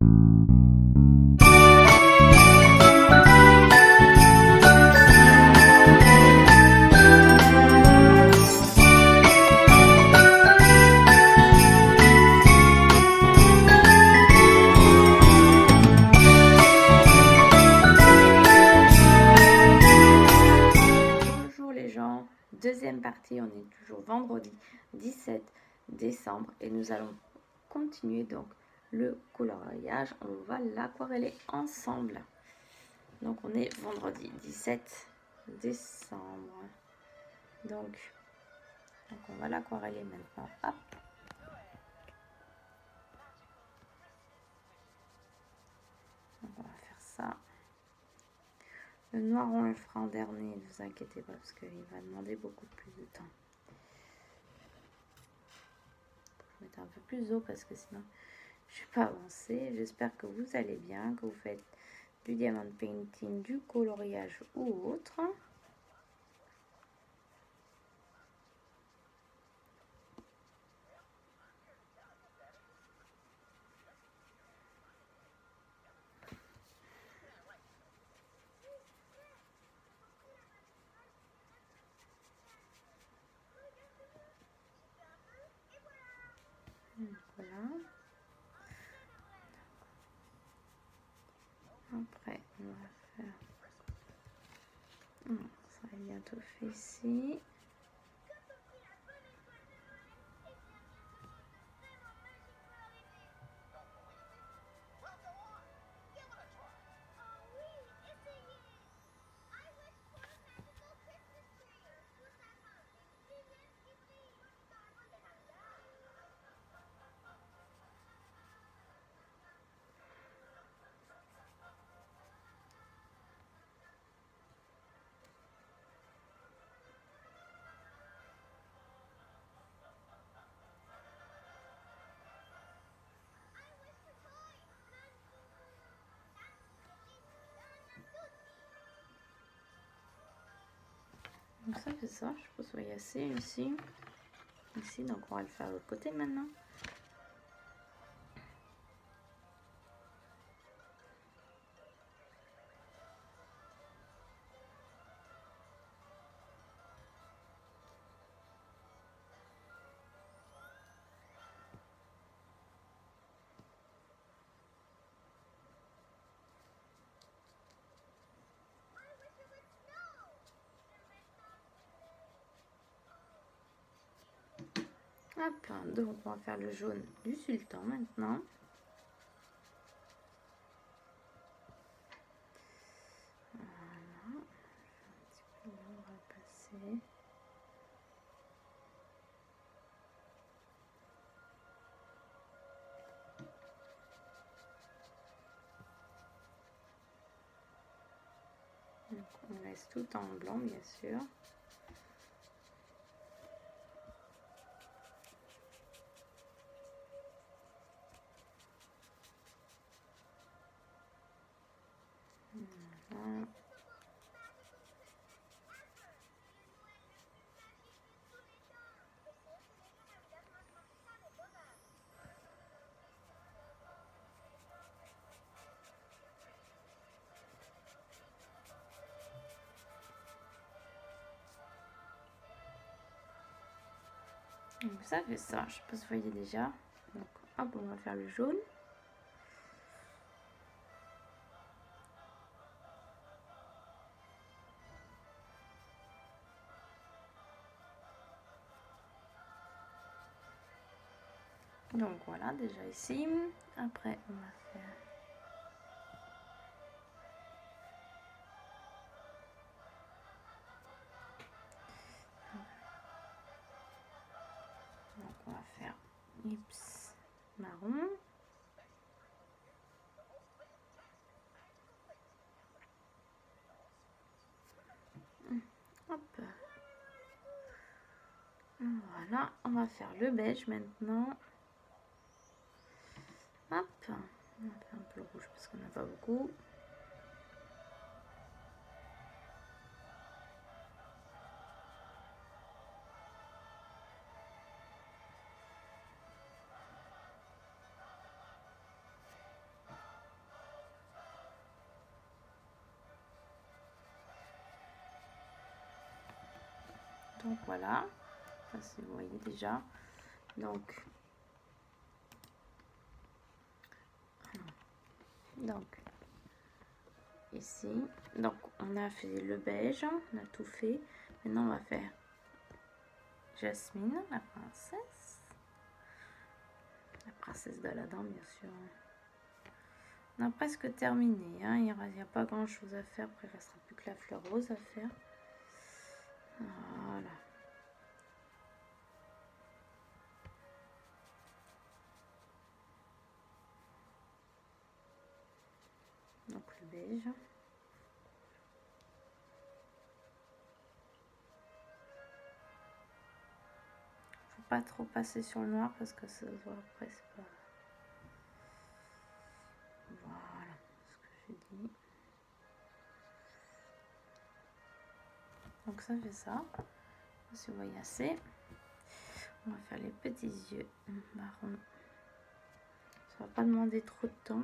Deuxième partie, on est toujours vendredi 17 décembre et nous allons continuer donc le coloriage. On va l'aquareller ensemble. Donc on est vendredi 17 décembre. Donc on va l'aquareller maintenant. Hop. Donc on va faire ça. Le noir, on le fera en dernier, ne vous inquiétez pas, parce qu'il va demander beaucoup plus de temps. Je vais mettre un peu plus d'eau, parce que sinon, je ne vais pas avancer. J'espère que vous allez bien, que vous faites du diamond painting, du coloriage ou autre. Voilà. Après, on va faire... ça est bientôt fait ici. Donc ça fait ça, je pense qu'il y a assez ici. Ici, donc on va le faire de l'autre côté maintenant. Hop, donc on va faire le jaune du sultan maintenant. Voilà, un petit peu on va passer. Donc on laisse tout en blanc bien sûr. Voilà. Donc ça fait ça, je sais pas si vous voyez déjà. Donc hop, on va faire le jaune. Donc voilà, déjà ici. Après, on va faire... Donc on va faire Ips marron. Hop. Voilà, on va faire le beige maintenant. Hop. On va faire un peu le rouge parce qu'on n'a pas beaucoup. Donc voilà, vous voyez déjà. Donc ici, donc on a fait le beige, on a tout fait. Maintenant on va faire Jasmine, la princesse d'Aladin, bien sûr. On a presque terminé, hein. Il n'y a pas grand chose à faire, après il ne restera plus que la fleur rose à faire. Voilà. Donc le beige. Faut pas trop passer sur le noir parce que ça se voit après, c'est pas... Voilà ce que j'ai dit. Donc ça fait ça. Si vous voyez assez. On va faire les petits yeux marron. Ça va pas demander trop de temps.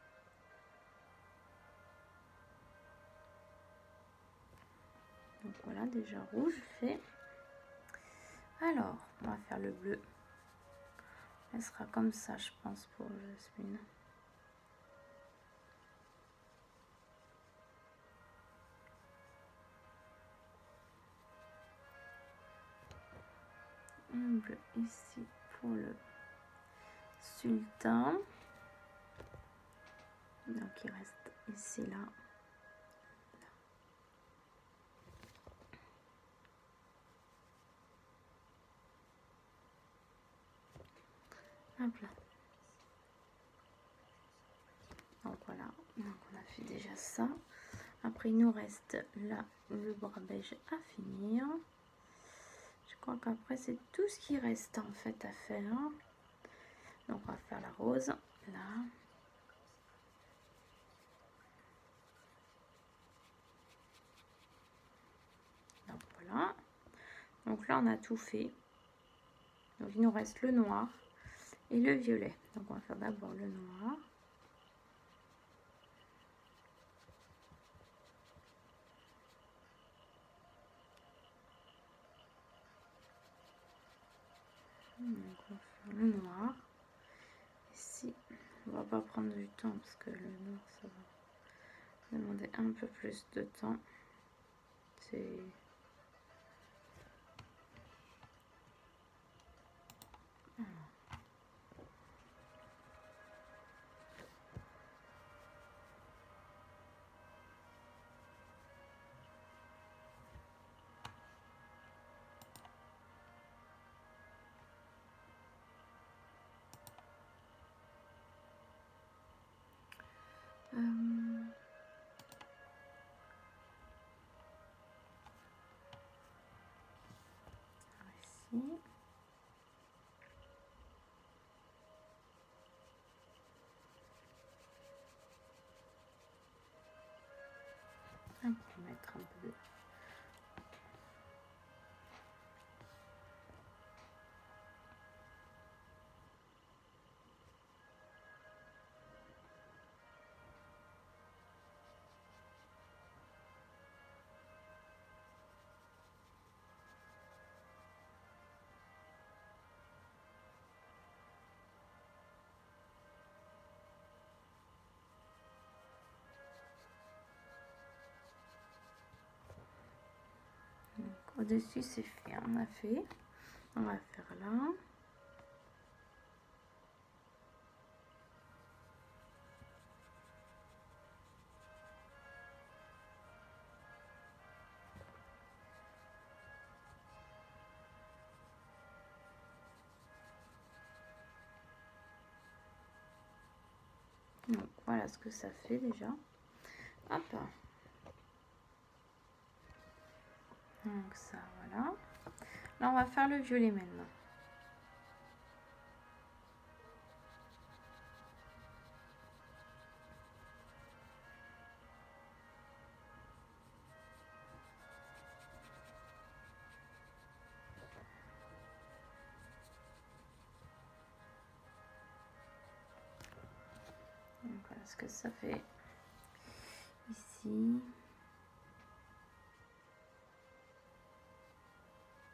Donc voilà, déjà rouge fait. Alors, on va faire le bleu. Elle sera comme ça, je pense, pour Jasmine. Un bleu ici pour le sultan. Donc il reste ici là. Hop là. Donc voilà, donc on a fait déjà ça. Après il nous reste là le bras beige à finir. Je crois qu'après c'est tout ce qui reste en fait à faire. Donc on va faire la rose là. Donc voilà. Donc là on a tout fait. Donc il nous reste le noir et le violet. Donc on va faire d'abord le noir. Donc on va faire le noir. Ici, on va pas prendre du temps parce que le noir ça va demander un peu plus de temps. C'est... Ici. On peut mettre un peu de... Au-dessus c'est fait, on a fait. On va faire là. Donc voilà ce que ça fait déjà. Hop. Donc ça, voilà. Là on va faire le violet maintenant. Donc voilà ce que ça fait ici.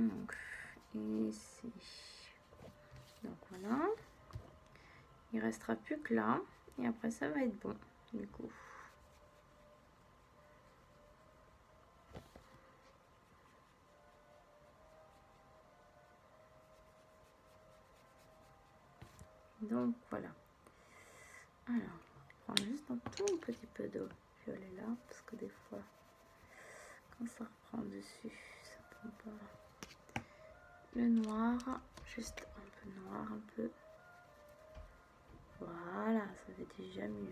Donc ici. Donc voilà. Il restera plus que là. Et après ça va être bon. Du coup. Donc voilà. Alors, on prend juste un tout petit peu de violet là. Parce que des fois, quand ça reprend dessus, ça prend pas. Le noir. Juste un peu noir, un peu. Voilà, ça fait déjà mieux.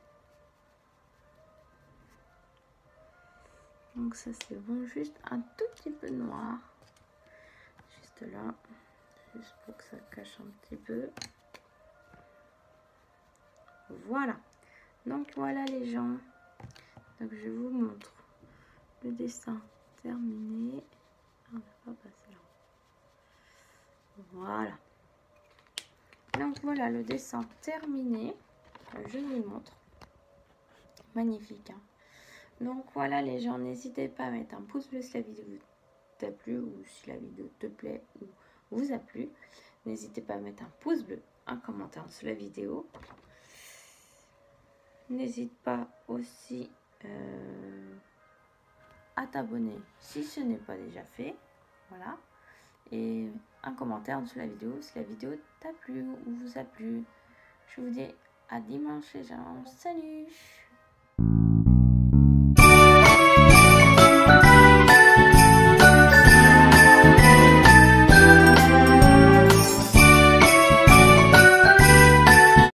Donc ça c'est bon, juste un tout petit peu noir. Juste là. Juste pour que ça cache un petit peu. Voilà. Donc voilà les gens. Donc je vous montre le dessin terminé. Ah, on n'a pas passé là. Voilà. Donc voilà le dessin terminé. Je vous montre. Magnifique. Hein. Donc voilà les gens, n'hésitez pas à mettre un pouce bleu si la vidéo t'a plu ou si la vidéo te plaît ou vous a plu. N'hésitez pas à mettre un pouce bleu, un commentaire sous la vidéo. N'hésite pas aussi à t'abonner si ce n'est pas déjà fait. Voilà. Et un commentaire sous la vidéo si la vidéo t'a plu ou vous a plu. Je vous dis à dimanche les gens. Salut!